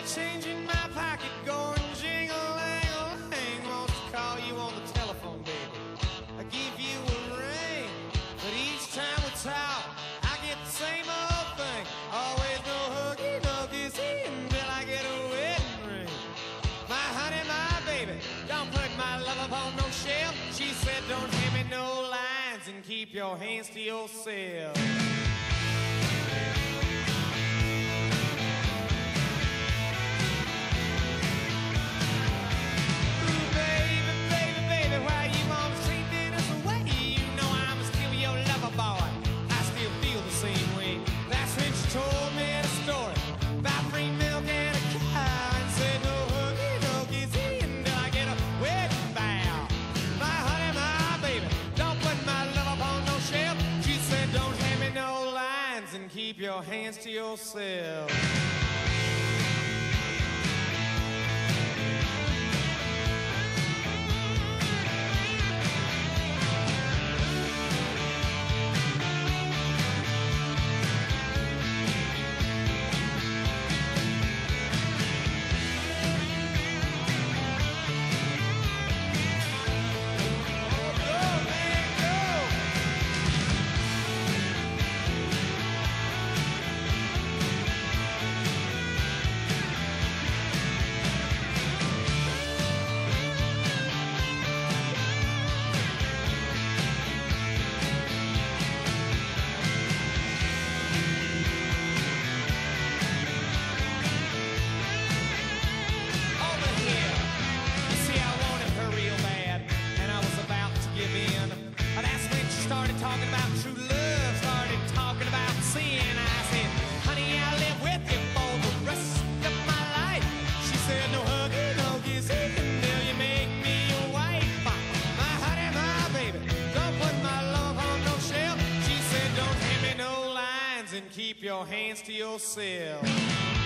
change in my pocket going jing-a-ling-a-ling. Wants to call you on the telephone, baby. I give you a ring, but each time we talk, I get the same old thing. Always no huggy, no kissy until I get a wedding ring. My honey, my baby, don't put my love upon no shelf. She said don't hand me no lines and keep your hands to yourself. Keep your hands to yourself. Talking about true love, started talking about sin. I said, honey, I'll live with you for the rest of my life. She said, no huggy, no kissing until you make me your wife. My honey, my baby, don't put my love on no shelf. She said, don't hand me no lines and keep your hands to yourself.